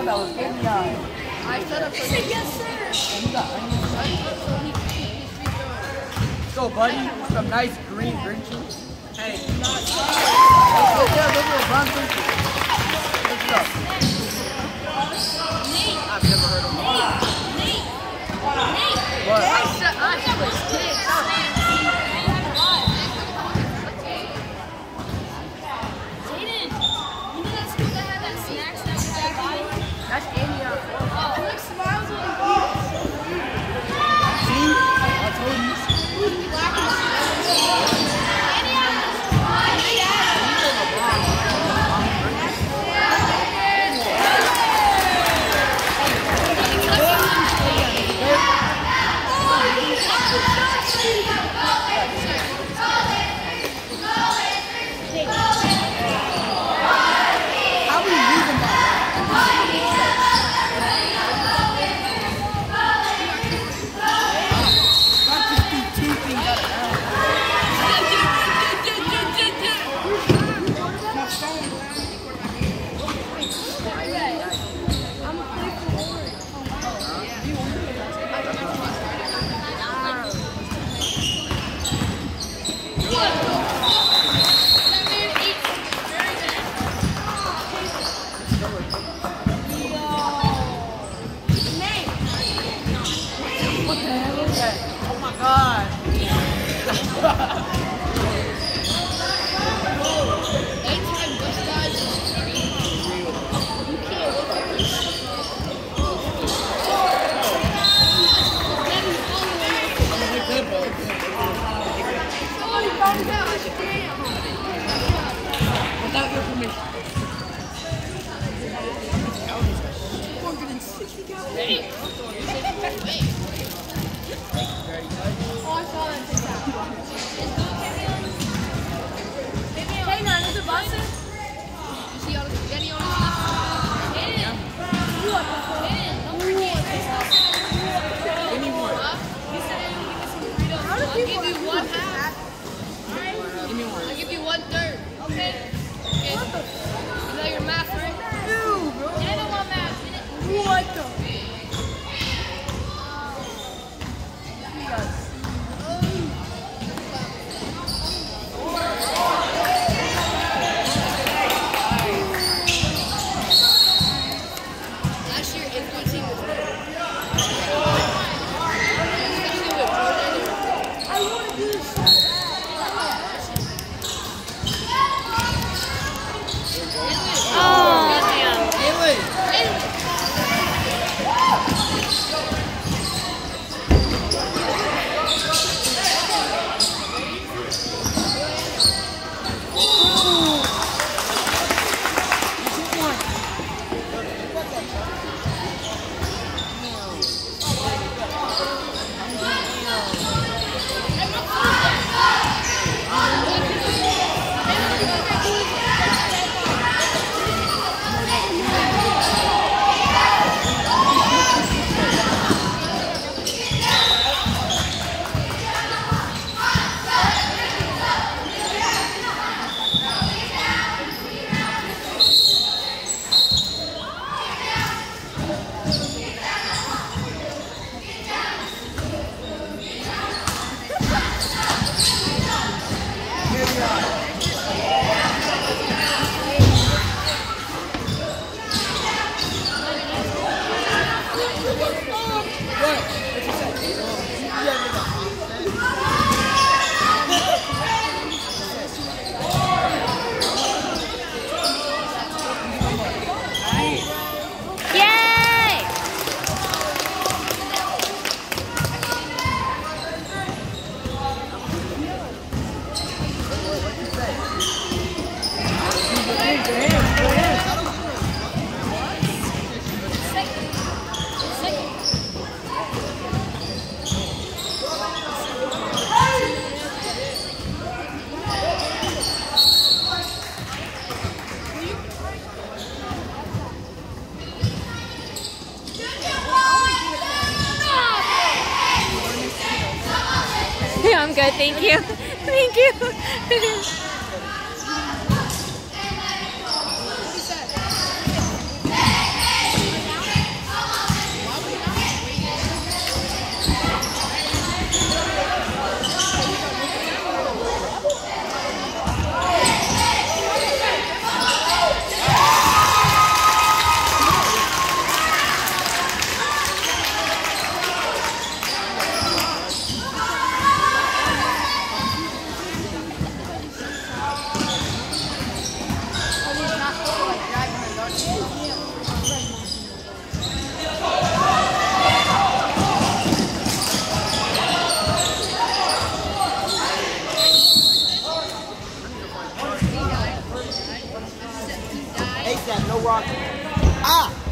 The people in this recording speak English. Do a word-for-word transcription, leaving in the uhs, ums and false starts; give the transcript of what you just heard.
one that was in the eye. I set up for him. Yes, sir. So, buddy, some nice green green juice. Hey, not. Look at LeBron James. Let's go. I've never heard of him. Nate. What? I said I was kids. Jaden, you know that school that had that snacks that was that guy? That's Amion. Oh, look, smiles on the See? I told you. Without your permission. Ready? Oh, I saw that TikTok. Hey, man, is it Boston? You see all the spaghetti on his lip? Hit it. Hit it. Don't forget. Give me one. Huh? You said you give me some burritos. I'll give you one half. Give me one. I'll give you one third. Okay? Okay. You know your math, right? Ew, bro. I know my math. What the? Last year, if my team was better. Especially with Jordan. I want to do this so bad. Oh, damn. Haley. I'm good, thank you. Thank you. that, no rock. Ah!